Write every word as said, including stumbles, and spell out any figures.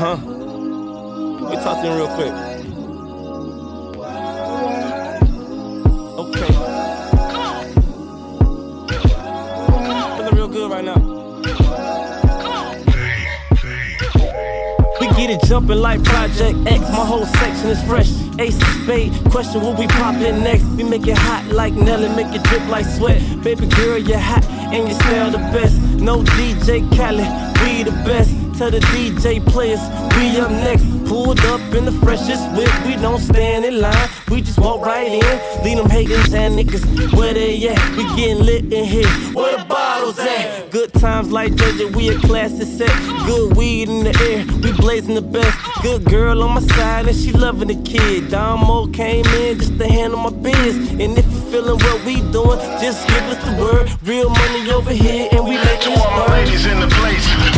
Uh-huh. Let me talk to him real quick. Okay. Feeling real good right now. We get it jumping like Project X. My whole section is fresh. Ace of spade. Question what we poppin' next. We make it hot like Nelly, make it drip like sweat. Baby girl, you're hot and you smell the best. No D J Khaled, we the best. Tell the D J players, we up next. Pulled up in the freshest whip, we don't stand in line. We just walk right in, leave them haters and niggas where they at. We getting lit in here, where the bottles at? Good times like Jersey, we a classic set. Good weed in the air, we blazing the best. Good girl on my side and she loving the kid. Damo came in just to handle my biz. And if you feeling what we doing, just give us the word. Real money over here and we making it all my ladies in the place.